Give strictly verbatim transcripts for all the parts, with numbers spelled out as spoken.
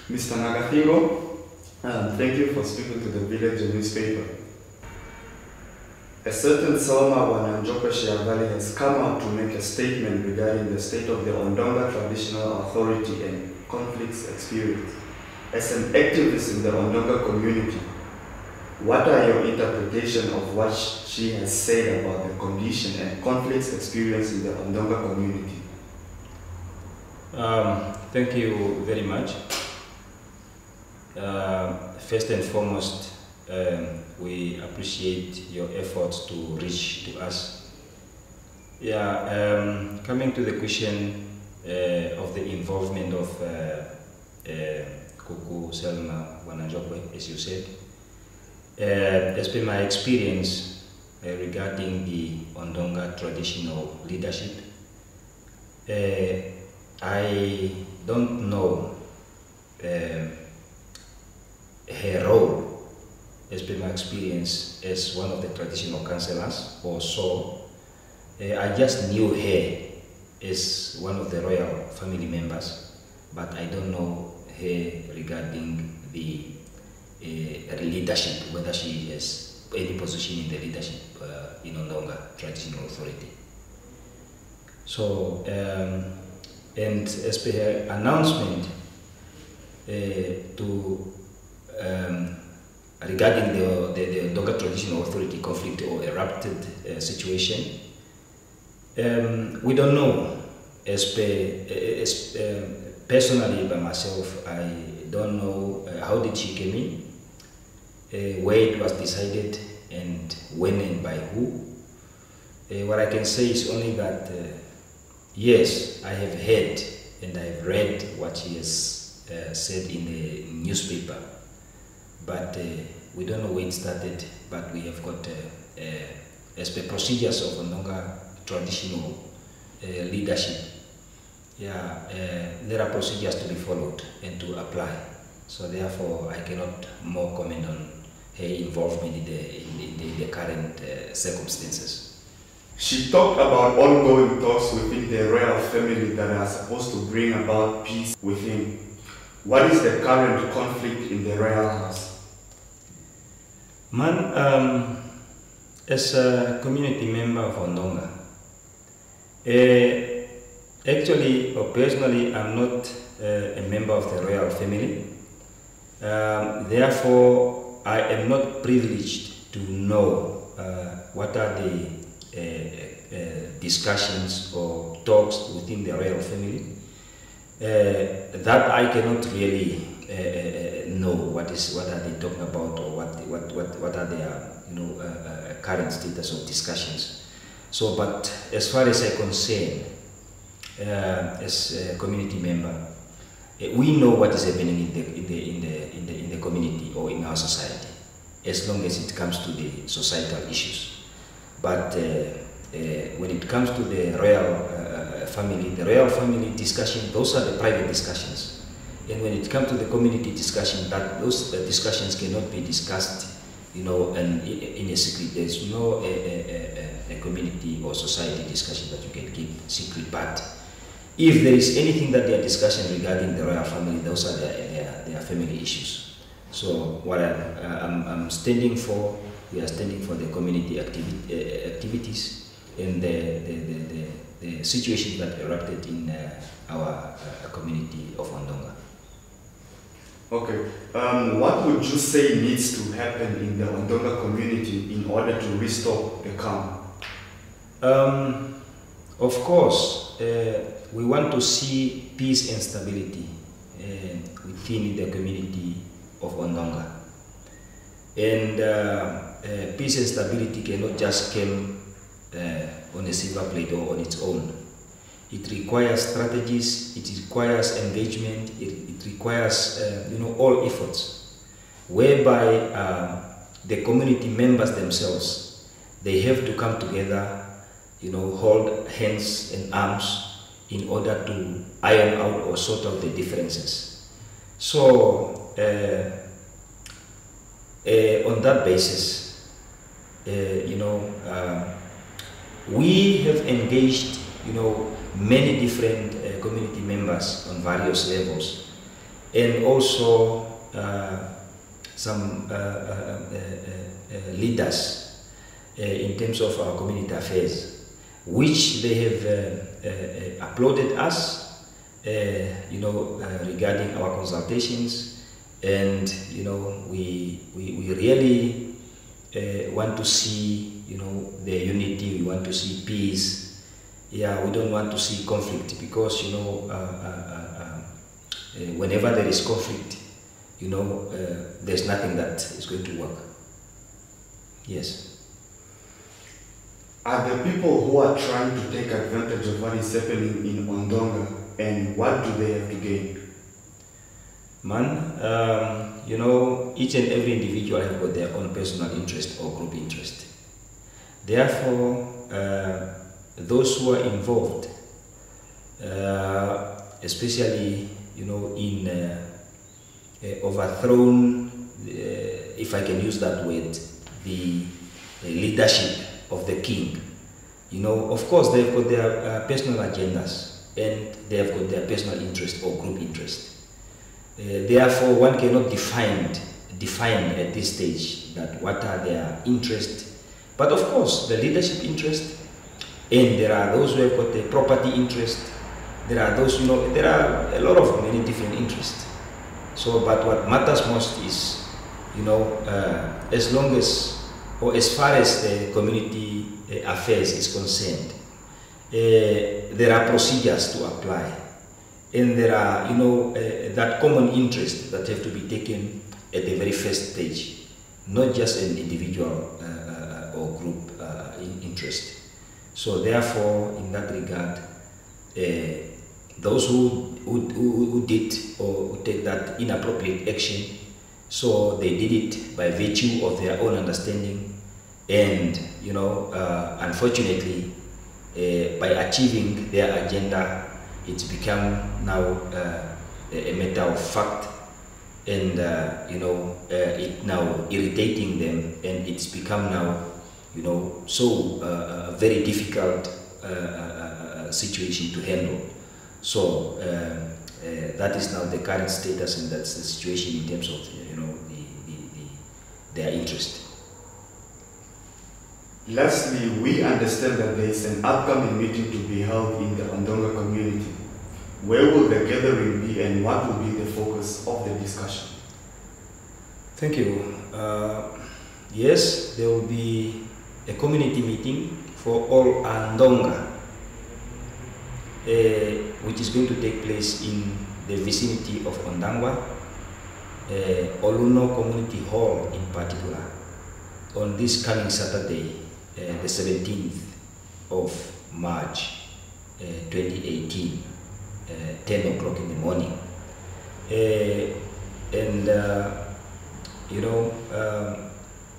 Mister Nakathingo, um, thank you for speaking to the village newspaper. A certain Selma Wananjoko Valley has come out to make a statement regarding the state of the Ondonga Traditional Authority and conflicts experience. As an activist in the Ondonga community, what are your interpretation of what she has said about the condition and conflicts experienced in the Ondonga community? Um, thank you very much. Uh, first and foremost, um, we appreciate your efforts to reach to us. Yeah, um, coming to the question uh, of the involvement of uh, uh, Kuku Selma Wananjoko, as you said, uh, as per my experience uh, regarding the Ondonga traditional leadership, uh, I don't know um, her role, as per my experience, as one of the traditional councillors or so. Uh, I just knew her as one of the royal family members, but I don't know her regarding the uh, leadership, whether she has any position in the leadership uh, in Ondonga Traditional Authority. So, um, and as per her announcement uh, to um, regarding the, the, the Ondonga Traditional Authority conflict or erupted uh, situation, um, we don't know. As per, as, um, personally by myself, I don't know uh, how did she come in, uh, where it was decided, and when and by who. Uh, what I can say is only that uh, yes, I have heard and I've read what she has uh, said in the newspaper, but uh, we don't know where it started, but we have got, uh, uh, as per procedures of Ondonga traditional uh, leadership, yeah, uh, there are procedures to be followed and to apply. So therefore, I cannot more comment on her involvement in the, in the, in the current uh, circumstances. She talked about ongoing talks within the royal family that are supposed to bring about peace within. What is the current conflict in the royal house? Man, um, as a community member of Ondonga, uh, actually or personally, I'm not uh, a member of the royal family. Um, therefore, I am not privileged to know uh, what are the uh, uh, discussions or talks within the royal family. Uh, that I cannot really uh, know what is what are they talking about or what what what what are their you know uh, uh, current status of discussions. So, but as far as I'm concerned, uh, as a community member, uh, we know what is happening in the in the in the in the in the community or in our society, as long as it comes to the societal issues. But uh, uh, when it comes to the royal uh, family, the royal family discussion, those are the private discussions. And when it comes to the community discussion, that those uh, discussions cannot be discussed, you know, and in a secret. There's no a, a, a, a community or society discussion that you can keep secret. But if there is anything that they are discussing regarding the royal family, those are their, their, their family issues. So what I'm, I'm, I'm standing for, we are standing for the community activi uh, activities and the, the, the, the, the situation that erupted in uh, our uh, community of Ondonga. Okay, um, what would you say needs to happen in the Ondonga community in order to restore the calm? Um, of course, uh, we want to see peace and stability uh, within the community of Ondonga. And uh, uh, peace and stability cannot just come uh, on a silver plate or on its own. It requires strategies, it requires engagement, it, it requires uh, you know, all efforts, whereby uh, the community members themselves, they have to come together, you know, hold hands and arms in order to iron out or sort out the differences. So, uh, uh, on that basis, uh, you know, uh, we have engaged, you know, many different uh, community members on various levels, and also uh, some uh, uh, uh, uh, leaders uh, in terms of our community affairs, which they have uh, uh, applauded us, uh, you know, uh, regarding our consultations, and you know, we we, we really uh, want to see, you know, the unity. We want to see peace. Yeah, we don't want to see conflict, because you know, uh, uh, uh, uh, whenever there is conflict, you know, uh, there's nothing that is going to work. Yes. Are the people who are trying to take advantage of what is happening in Ondonga, and what do they have to gain? Man, um, you know, each and every individual have got their own personal interest or group interest. Therefore, uh, those who are involved, uh, especially, you know, in uh, uh, overthrown, uh, if I can use that word, the uh, leadership of the king, you know, of course they've got their uh, personal agendas, and they have got their personal interest or group interest. Uh, therefore, one cannot define define at this stage that what are their interests. But of course, the leadership interest. And there are those who have got the property interest. There are those, you know, there are a lot of many different interests. So, but what matters most is, you know, uh, as long as, or as far as the community uh, affairs is concerned, uh, there are procedures to apply. And there are, you know, uh, that common interest that have to be taken at the very first stage, not just an individual uh, uh, or group uh, in interest. So therefore, in that regard, uh, those who, who, who, who did or who take that inappropriate action, so they did it by virtue of their own understanding, and you know, uh, unfortunately, uh, by achieving their agenda, it's become now uh, a matter of fact, and uh, you know, uh, it now irritating them, and it's become now, you know, so uh, a very difficult uh, uh, situation to handle. So uh, uh, that is now the current status, and that's the situation in terms of, you know, the, the, the, their interest. Lastly, we understand that there is an upcoming meeting to be held in the Ondonga community. Where will the gathering be, and what will be the focus of the discussion? Thank you. Uh, yes, there will be a community meeting for all Ondonga, uh, which is going to take place in the vicinity of Ondangwa, uh, Ondonga Community Hall in particular, on this coming Saturday, uh, the seventeenth of March, uh, twenty eighteen, uh, ten o'clock in the morning. Uh, and, uh, you know, um,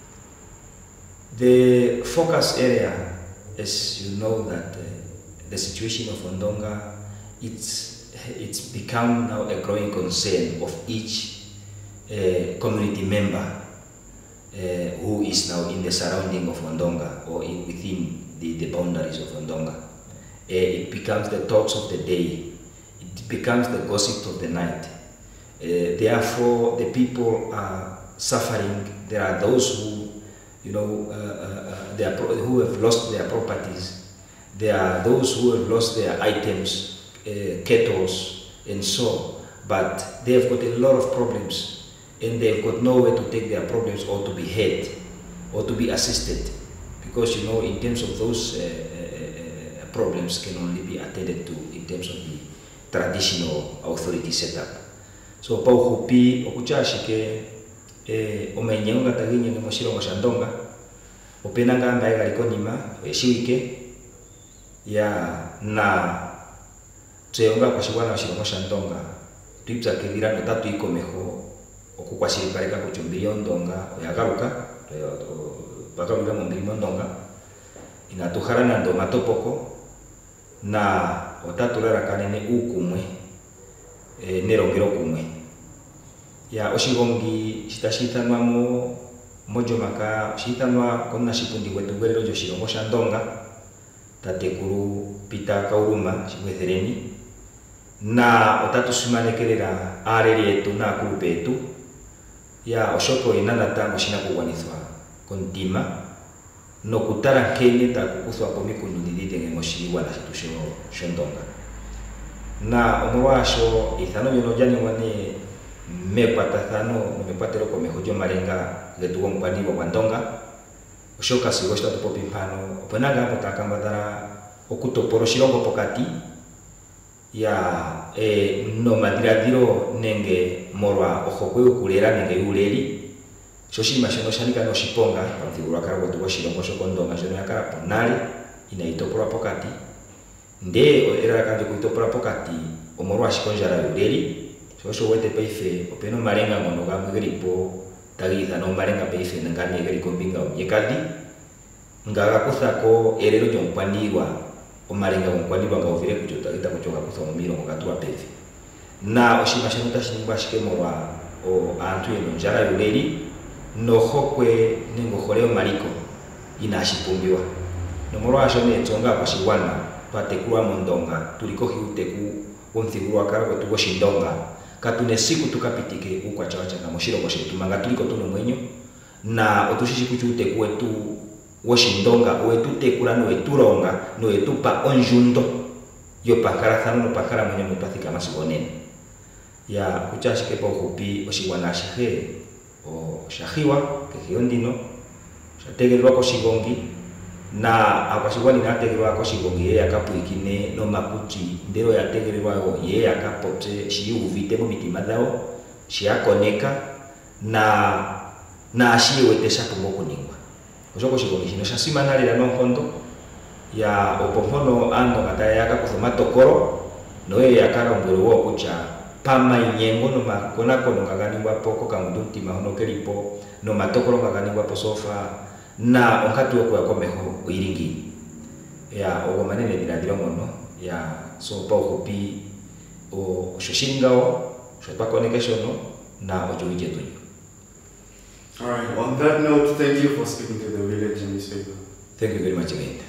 the focus area, as you know, that uh, the situation of Ondonga, it's, it's become now a growing concern of each uh, community member uh, who is now in the surrounding of Ondonga, or in, within the, the boundaries of Ondonga. Uh, it becomes the talks of the day, it becomes the gossip of the night. Uh, therefore, the people are suffering. There are those who, you know, uh, uh, they are pro who have lost their properties. There are those who have lost their items, uh, kettles, and so. But they have got a lot of problems, and they have got nowhere to take their problems, or to be heard, or to be assisted, because, you know, in terms of those uh, uh, problems can only be attended to in terms of the traditional authority setup. So pau hupi okuchashike eh omenyenga taginye ne moshiro shandonga openanga mbaye galikonima eshiwike ya na tseonga kwa shibwana moshiro shandonga twipza kidira no tatu ikomeho okukwashiri pareka kuchumbiri Ondonga oyagaruka bakalura mu mbiri Ondonga inatuharana ndo matopoko na otatulera kanene ukumwe e, nerongero kumwe ya oshigongi shitashitanwa mo mojo maka shitanwa konna shipundi wetu gwerero jo shirongo shandonga tatekuru pita kauruma shimwethereni na otatusimanekerera areri etu na akulupe etu ya oshopo ina natango shina kuwanithwa kontima nokutala nkene takukuthwa po mikundu ndididenge moshigwana shetu shondonga na omolwasho ithano byono lyaningwa ne mekwatathano nomekwatelo komeho lyomalenga getu gomukwanilwa gwa Ndonga oshoka sigo shitatupopi mpano opena ngambo takambadhala okutopola oshilongo pokati ya e, nomadhiladhilo nenge molwa ohokwe yokulela nenge yuuleli sho oshinima shono shanika noshiponga pamuthigululwakalo gwetu goshilongo shokondonga ndjono yakalapo nale inayitopolwa pokati nde elalakano lyokuitopola pokati omolwashike ondjala yuuleli sho osho wete paife opena omalenga ngono gamwe gelipo tagi ithana omalenga paife ngane geli kombinga yekadhi nga gakuthako elelo lyomukwanilwa omalenga gomukwanilwa nga uvile kutyo tagita kutyo gakuthwa momilongo gatulwa pevi na oshinima shono tashi ningwa ashike molwa aantu yena ondjala yuuleli nohokwe nenge ohole yomaliko inashipumbiwa nomolwasho ne tsonga akwashigwana twatekulwa mondonga tuli kohi uteku womuthigululwakalo gwetu goshindonga katuna esiku tukapitike uukwatya watyanga moshilongo shetu manga tuliko tuna omwenyo na otushishi kutya uteku wetu woshindonga wetu tekula nowetu longa nowetupa ondjundo yopankalathano nopankalamwenyo mutwathikama sigo onene ya kutya ashike pauhupi oshigwana ashihe oshahiwa kehe ondino shategelelwa koshigongi na akwashigwana inategelelwa koshigongi ye yakapwikine nomakuti ndelo yategelelwa yo ye yakapopye shiyuvite momitima dhawo shiyakoneka na na shiwete shapumbwa okuningwa oshoka oshigongi shino shasimana lela noonkondo ya opo mpono Aandonga taya yakakutha omatokolo noye yakalombwele wo kutya pamainyengo nomakonakono nga ganingwapo kokangundu ntima hono kelipo nomatokolo nga ganingwapo sofa na onkatu yokuya komeho oyili ngiini ya ogo manene dhiladhilo mono ya so pauhupi osho shili ngawo sho twakoneke shono na ocho wijetu. All right, on that note, thank you for speaking to the Village Newspaper. Thank you very much again.